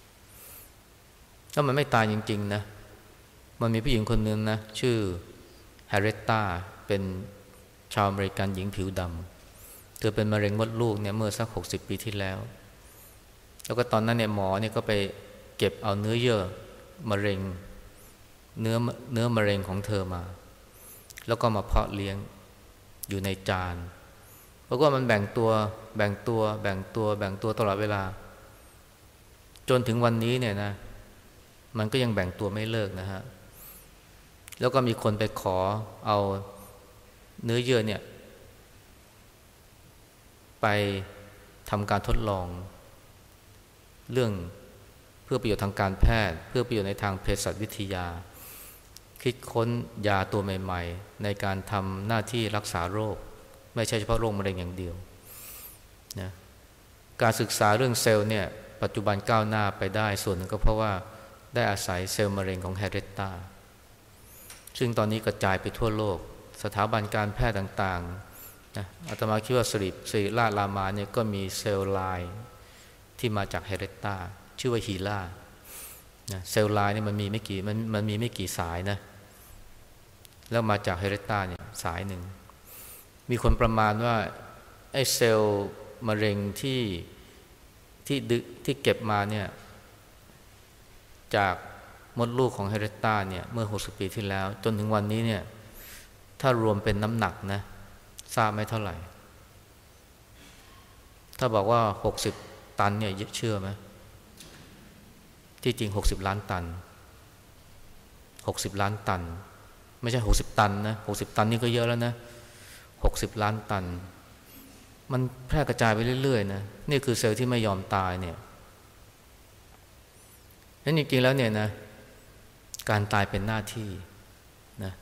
แล้วมันไม่ตายจริงๆนะมันมีผู้หญิงคนหนึ่งนะชื่อแฮร์ริเอตตาเป็นชาวอเมริกันหญิงผิวดำเธอเป็นมะเร็งมดลูกเนี่ยเมื่อสัก60 ปีที่แล้วแล้วก็ตอนนั้นเนี่ยหมอเนี่ยก็ไปเก็บเอาเนื้อเยื่อมะเร็งเนื้อมะเร็งของเธอมาแล้วก็มาเพาะเลี้ยงอยู่ในจานเพราะว่ามันแบ่งตัวตลอดเวลาจนถึงวันนี้เนี่ยนะมันก็ยังแบ่งตัวไม่เลิกนะฮะแล้วก็มีคนไปขอเอาเนื้อเยื่อเนี่ยไปทำการทดลองเรื่องเพื่อประโยชน์ทางการแพทย์เพื่อประโยชน์ในทางเภสัชวิทยาคิดค้นยาตัวใหม่ๆในการทำหน้าที่รักษาโรคไม่ใช่เฉพาะโรคมะเร็งอย่างเดียวนะการศึกษาเรื่องเซลล์เนี่ยปัจจุบันก้าวหน้าไปได้ส่วนหนึ่งก็เพราะว่าได้อาศัยเซลล์มะเร็งของแฮร์ริเอตตาซึ่งตอนนี้กระจายไปทั่วโลกสถาบันการแพทย์ต่างๆนะอาตมาคิดว่าสิริราชรามาเนี่ยก็มีเซลล์ไลน์ที่มาจากแฮร์ริเอตตาชื่อว่าฮีล่านะเซลล์ไลน์เนี่ยมันมีไม่กี่สายนะแล้วมาจากแฮร์ริเอตตาเนี่ยสายหนึ่งมีคนประมาณว่าไอ้เซลล์มะเร็งที่เก็บมาเนี่ยจากมดลูกของแฮร์ริเอตตาเนี่ยเมื่อ60 ปีที่แล้วจนถึงวันนี้เนี่ยถ้ารวมเป็นน้ำหนักนะทราบไหมเท่าไหร่ถ้าบอกว่า60 ตันเนี่ยเชื่อไหมที่จริง60 ล้านตัน60 ล้านตันไม่ใช่60 ตันนะ60 ตันนี่ก็เยอะแล้วนะ60 ล้านตันมันแพร่กระจายไปเรื่อยๆนะนี่คือเซลล์ที่ไม่ยอมตายเนี่ยนั้นจริงๆแล้วเนี่ยนะการตายเป็นหน้าที่นะ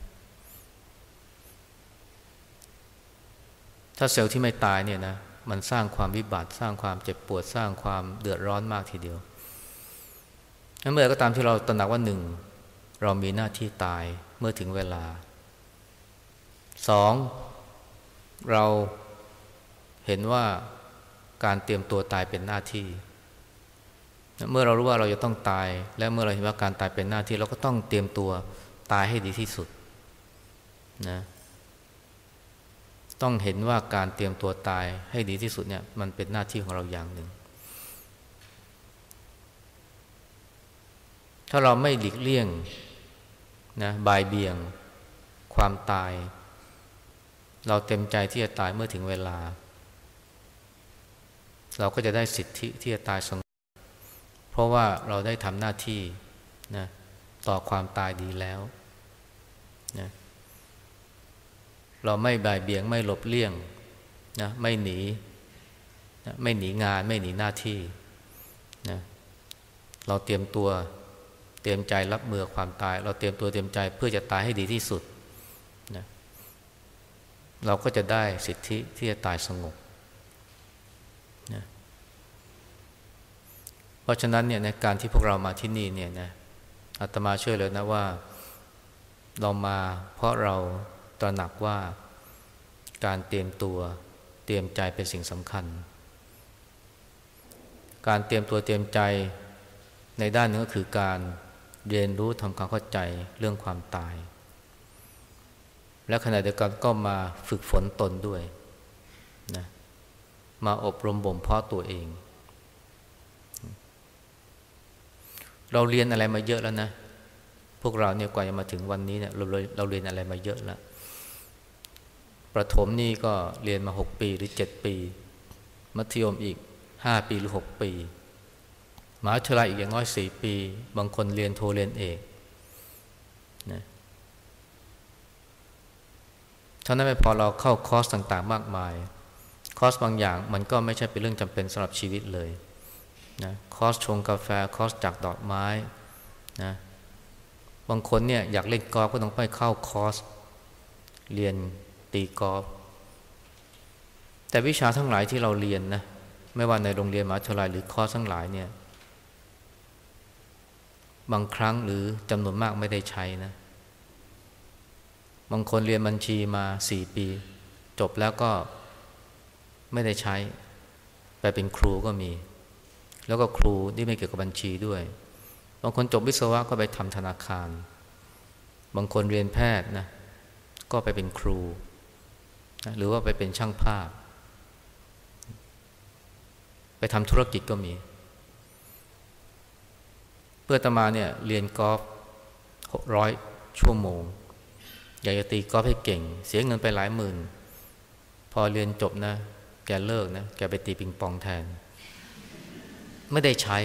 ถ้าเซลล์ที่ไม่ตายเนี่ยนะมันสร้างความวิบัติสร้างความเจ็บปวดสร้างความเดือดร้อนมากทีเดียวเมื่อก็ตามที่เราตระหนักว่า1เรามีหน้าที่ตายเมื่อถึงเวลา2เราเห็นว่าการเตรียมตัวตายเป็นหน้าที่เมื่อเรารู้ว่าเราจะต้องตายและเมื่อเราเห็นว่าการตายเป็นหน้าที่เราก็ต้องเตรียมตัวตายให้ดีที่สุดนะต้องเห็นว่าการเตรียมตัวตายให้ดีที่สุดเนี่ยมันเป็นหน้าที่ของเราอย่างหนึ่งถ้าเราไม่หลีกเลี่ยงนะบ่ายเบี่ยงความตายเราเต็มใจที่จะตายเมื่อถึงเวลาเราก็จะได้สิทธิที่จะตายสงบเพราะว่าเราได้ทำหน้าที่นะต่อความตายดีแล้วนะเราไม่บ่ายเบี่ยงไม่หลบเลี่ยงนะไม่หนีนะไม่หนีงานไม่หนีหน้าที่นะเราเตรียมตัวเตรียมใจรับมือความตายเราเตรียมตัวเตรียมใจเพื่อจะตายให้ดีที่สุดนะเราก็จะได้สิทธิที่จะตายสงบนะเพราะฉะนั้นเนี่ยในการที่พวกเรามาที่นี่เนี่ยนะอาตมาเชื่อเลยนะว่าเรามาเพราะเราตระหนักว่าการเตรียมตัวเตรียมใจเป็นสิ่งสำคัญการเตรียมตัวเตรียมใจในด้านนึงก็คือการเรียนรู้ทำความเข้าใจเรื่องความตายและขณะเดียวกันก็มาฝึกฝนตนด้วยนะมาอบรมบ่มเพาะตัวเองเราเรียนอะไรมาเยอะแล้วนะพวกเราเนี่ยกว่าจะมาถึงวันนี้เนี่ยเราเรียนอะไรมาเยอะแล้วประถมนี่ก็เรียนมา6 ปีหรือ7 ปีมัธยมอีก5 ปีหรือ6 ปีมหาวิทยาลัยอีกอย่างน้อย4 ปีบางคนเรียนโทเรียนเอกนะเท่านั้นไม่พอเราเข้าคอร์สต่างๆมากมายคอร์สบางอย่างมันก็ไม่ใช่เป็นเรื่องจำเป็นสำหรับชีวิตเลยนะคอร์สชงกาแฟคอร์สจักดอกไม้นะบางคนเนี่ยอยากเล่นกอล์ฟก็ต้องไปเข้าคอร์สเรียนตีกอล์ฟแต่วิชาทั้งหลายที่เราเรียนนะไม่ว่าในโรงเรียนมหาวิทยาลัยหรือคอร์สทั้งหลายเนี่ยบางครั้งหรือจำนวนมากไม่ได้ใช้นะบางคนเรียนบัญชีมา4 ปีจบแล้วก็ไม่ได้ใช้ไปเป็นครูก็มีแล้วก็ครูที่ไม่เกี่ยวกับบัญชีด้วยบางคนจบวิศวะก็ไปทำธนาคารบางคนเรียนแพทย์นะก็ไปเป็นครูนะหรือว่าไปเป็นช่างภาพไปทำธุรกิจก็มีเพื่ออาตมาเนี่ยเรียนกอล์ฟ600 ชั่วโมงอยากจะตีกอล์ฟให้เก่งเสียเงินไปหลายหมื่นพอเรียนจบนะแกเลิกนะแกไปตีปิงปองแทนไม่ได้ใช้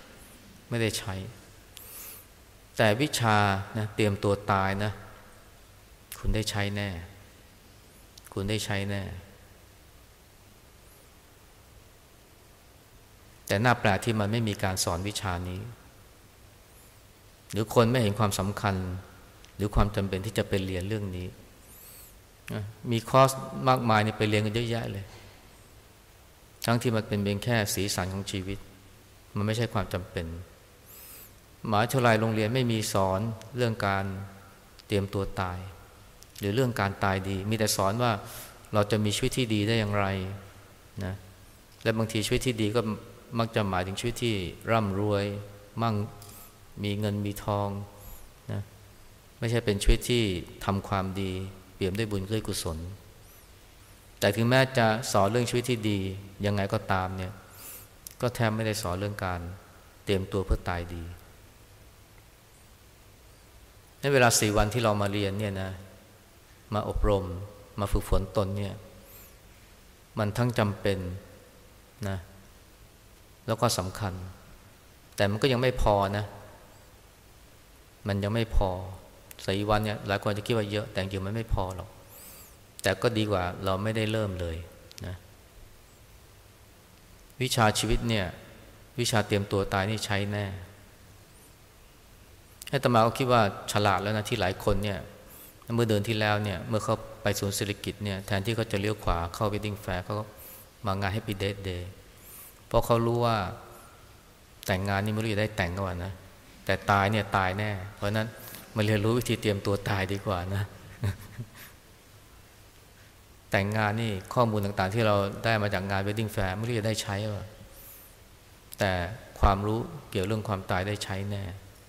แต่วิชานะเตรียมตัวตายนะคุณได้ใช้แน่แต่น่าแปลกที่มันไม่มีการสอนวิชานี้หรือคนไม่เห็นความสำคัญหรือความจำเป็นที่จะไปเรียนเรื่องนี้มีคอร์สมากมายนี่ไปเรียนกันเยอะแยะเลยทั้งที่มันเป็นเพียงแค่สีสันของชีวิตมันไม่ใช่ความจำเป็นมหาวิทยาลัยโรงเรียนไม่มีสอนเรื่องการเตรียมตัวตายหรือเรื่องการตายดีมีแต่สอนว่าเราจะมีชีวิตที่ดีได้อย่างไรนะและบางทีชีวิตที่ดีก็มักจะหมายถึงชีวิตที่ร่ำรวยมั่งมีเงินมีทองนะไม่ใช่เป็นชีวิตที่ทำความดีเปี่ยมด้วยบุญด้วยกุศลแต่ถึงแม้จะสอนเรื่องชีวิตที่ดียังไงก็ตามเนี่ยก็แทบไม่ได้สอนเรื่องการเตรียมตัวเพื่อตายดีในเวลา4 วันที่เรามาเรียนเนี่ยนะมาอบรมมาฝึกฝนตนเนี่ยมันทั้งจำเป็นนะแล้วก็สำคัญแต่มันก็ยังไม่พอนะมันยังไม่พอ4 วันเนี่ยหลายคนจะคิดว่าเยอะแต่จริงๆมันไม่พอหรอกแต่ก็ดีกว่าเราไม่ได้เริ่มเลยนะวิชาชีวิตเนี่ยวิชาเตรียมตัวตายนี่ใช้แน่อาตมาก็คิดว่าฉลาดแล้วนะที่หลายคนเนี่ยเมื่อเดือนที่แล้วเนี่ยเมื่อเขาไปศูนย์เศรษฐกิจเนี่ยแทนที่เขาจะเลี้ยวขวาเข้า Wedding Fair เขามางาน Happy Death Day เพราะเขารู้ว่าแต่งงานนี่ไม่รู้จะได้แต่งกันนะแต่ตายเนี่ยตายแน่เพราะนั้นมาเรียนรู้วิธีเตรียมตัวตายดีกว่านะ แต่งงานนี่ข้อมูลต่างๆที่เราได้มาจากงาน Wedding Fair ไม่รู้จะได้ใช้ป่ะแต่ความรู้เกี่ยวเรื่องความตายได้ใช้แน่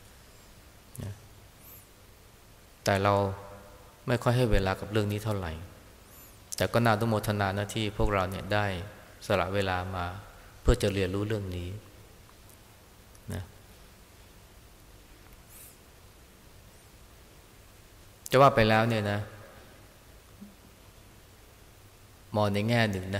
แต่เราไม่ค่อยให้เวลากับเรื่องนี้เท่าไหร่แต่ก็น่าอนุโมทนานะที่พวกเราเนี่ยได้สละเวลามาเพื่อจะเรียนรู้เรื่องนี้นะจะว่าไปแล้วเนี่ยนะมองในแง่หนึ่งนะ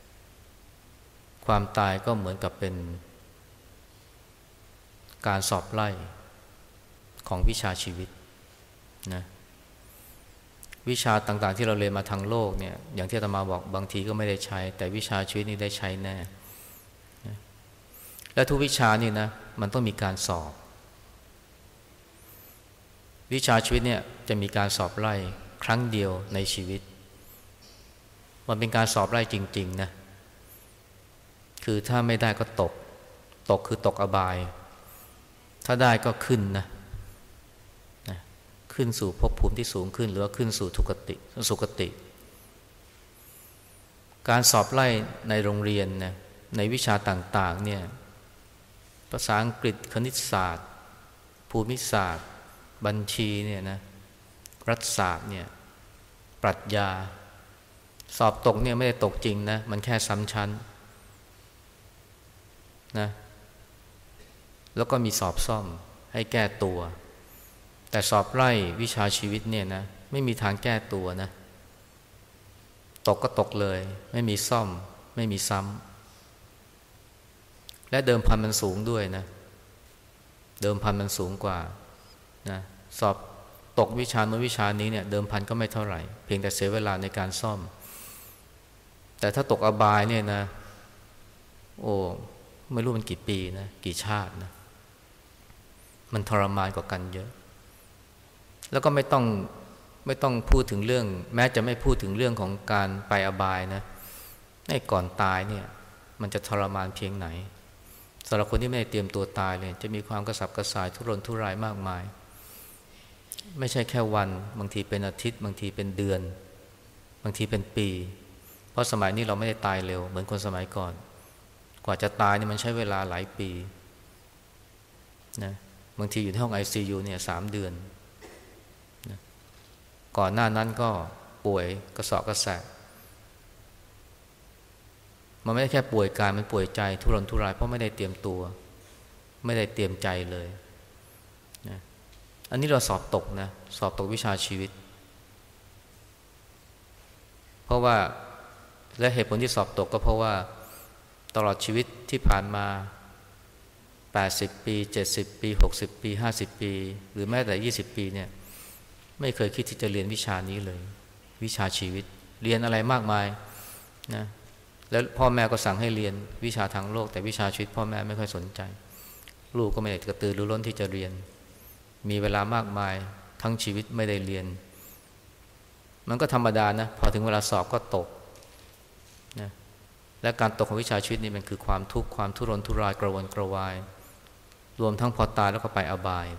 ความตายก็เหมือนกับเป็นการสอบไล่ของวิชาชีวิตนะวิชาต่างๆที่เราเรียนมาทางโลกเนี่ยอย่างที่อาตมาบอกบางทีก็ไม่ได้ใช้แต่วิชาชีวิตนี่ได้ใช้แน่นะและทุกวิชานี่นะมันต้องมีการสอบวิชาชีวิตเนี่ยจะมีการสอบไล่ครั้งเดียวในชีวิตมันเป็นการสอบไล่จริงๆนะคือถ้าไม่ได้ก็ตกคือตกอบายถ้าได้ก็ขึ้นนะขึ้นสู่ภพภูมิที่สูงขึ้นหรือว่าขึ้นสู่สุคติการสอบไล่ในโรงเรียนนะในวิชาต่างๆเนี่ยภาษาอังกฤษคณิตศาสตร์ภูมิศาสตร์บัญชีเนี่ยนะรัฐศาสตร์เนี่ยปรัชญาสอบตกเนี่ยไม่ได้ตกจริงนะมันแค่ซ้ำชั้นนะแล้วก็มีสอบซ่อมให้แก้ตัวแต่สอบไล่วิชาชีวิตเนี่ยนะไม่มีทางแก้ตัวนะตกก็ตกเลยไม่มีซ่อมไม่มีซ้ำและเดิมพันมันสูงด้วยนะเดิมพันมันสูงกว่านะสอบตกวิชาโน้นวิชานี้เนี่ยเดิมพันก็ไม่เท่าไหร่เพียงแต่เสียเวลาในการซ่อมแต่ถ้าตกอบายเนี่ยนะโอ้ไม่รู้มันกี่ปีนะกี่ชาตินะมันทรมานกว่ากันเยอะแล้วก็ไม่ต้องพูดถึงเรื่องแม้จะไม่พูดถึงเรื่องของการไปอบายนะในก่อนตายเนี่ยมันจะทรมานเพียงไหนสำหรับคนที่ไม่ได้เตรียมตัวตายเลยจะมีความกระสับกระส่ายทุรนทุรายมากมายไม่ใช่แค่วันบางทีเป็นอาทิตย์บางทีเป็นเดือนบางทีเป็นปีเพราะสมัยนี้เราไม่ได้ตายเร็วเหมือนคนสมัยก่อนกว่าจะตายนี่มันใช้เวลาหลายปีนะบางทีอยู่ที่ห้อง ICU เนี่ย3 เดือนนะก่อนหน้านั้นก็ป่วยกระสอบกระแสะมันไม่ได้แค่ป่วยกายมันป่วยใจทุรนทุรายเพราะไม่ได้เตรียมตัวไม่ได้เตรียมใจเลยนะอันนี้เราสอบตกนะสอบตกวิชาชีวิตเพราะว่าและเหตุผลที่สอบตกก็เพราะว่าตลอดชีวิตที่ผ่านมา80 ปี70 ปี60 ปี50 ปีหรือแม้แต่20 ปีเนี่ยไม่เคยคิดที่จะเรียนวิชานี้เลยวิชาชีวิตเรียนอะไรมากมายนะแล้วพ่อแม่ก็สั่งให้เรียนวิชาทางโลกแต่วิชาชีวิตพ่อแม่ไม่ค่อยสนใจลูกก็ไม่ได้กระตือรือร้นที่จะเรียนมีเวลามากมายทั้งชีวิตไม่ได้เรียนมันก็ธรรมดานะพอถึงเวลาสอบก็ตกนะและการตกของวิชาชีวิตนี่มันคือความทุกข์ความทุรนทุรายกระวนกระวายรวมทั้งพอตายแล้วก็ไปอบาย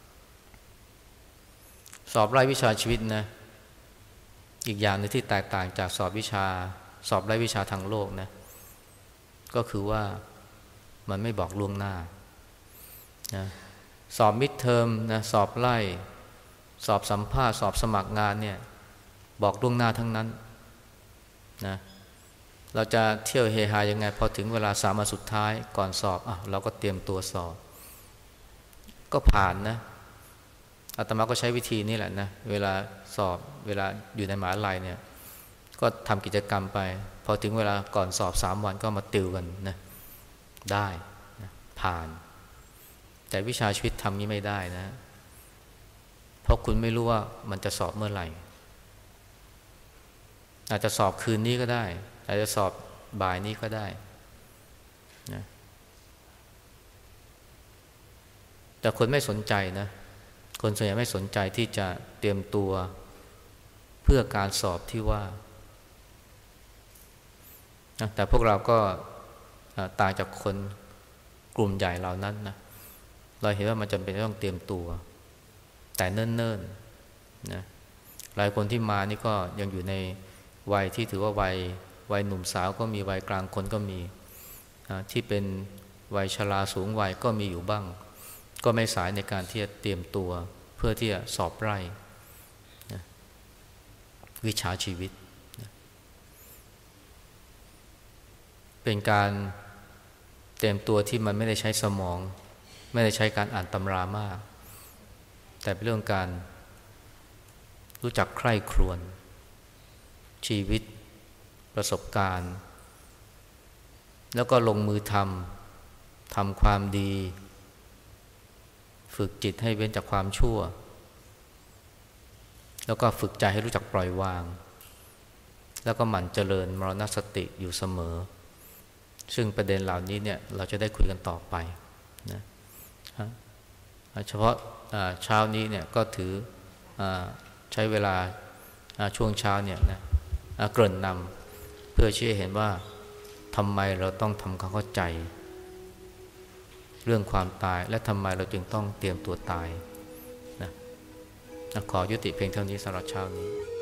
สอบไล่วิชาชีวิตนะอีกอย่างนึงที่แตกต่างจากสอบไล่วิชาทางโลกนะก็คือว่ามันไม่บอกล่วงหน้านะสอบมิดเทอมนะสอบไล่สอบสัมภาษณ์สอบสมัครงานเนี่ยบอกล่วงหน้าทั้งนั้นนะเราจะเที่ยวเฮฮายังไงพอถึงเวลา3 วันสุดท้ายก่อนสอบเราก็เตรียมตัวสอบก็ผ่านนะอาตมาก็ใช้วิธีนี้แหละนะเวลาสอบเวลาอยู่ในมหาวิทยาลัยเนี่ยก็ทำกิจกรรมไปพอถึงเวลาก่อนสอบ3 วันก็มาติวกันนะได้นะผ่านแต่วิชาชีวิตทำนี้ไม่ได้นะเพราะคุณไม่รู้ว่ามันจะสอบเมื่อไหร่อาจจะสอบคืนนี้ก็ได้อาจจะสอบบ่ายนี้ก็ได้นะแต่คนไม่สนใจนะคนส่วนใหญ่ไม่สนใจที่จะเตรียมตัวเพื่อการสอบที่ว่านะแต่พวกเราก็ต่างจากคนกลุ่มใหญ่เหล่านั้นนะเราเห็นว่ามันจำเป็นต้องเตรียมตัวแต่เนิ่นๆนะหลายคนที่มานี่ก็ยังอยู่ในวัยที่ถือว่าวัยหนุ่มสาวก็มีวัยกลางคนก็มีที่เป็นวัยชราสูงวัยก็มีอยู่บ้างก็ไม่สายในการที่จะเตรียมตัวเพื่อที่จะสอบไล่นะวิชาชีวิตนะเป็นการเตรียมตัวที่มันไม่ได้ใช้สมองไม่ได้ใช้การอ่านตำรามากแต่เป็นเรื่องการรู้จักใคร่ครวญชีวิตประสบการณ์แล้วก็ลงมือทำความดีฝึกจิตให้เว้นจากความชั่วแล้วก็ฝึกใจให้รู้จักปล่อยวางแล้วก็หมั่นเจริญมรณสติอยู่เสมอซึ่งประเด็นเหล่านี้เนี่ยเราจะได้คุยกันต่อไปนะเฉพาะเช้านี้เนี่ยก็ถือใช้เวลาช่วงเช้าเนี่ยนะเกริ่นนำเพื่อชี้ให้เห็นว่าทำไมเราต้องทำความเข้าใจเรื่องความตายและทำไมเราจึงต้องเตรียมตัวตายนะขอยุติเพียงเท่านี้สำหรับเช้านี้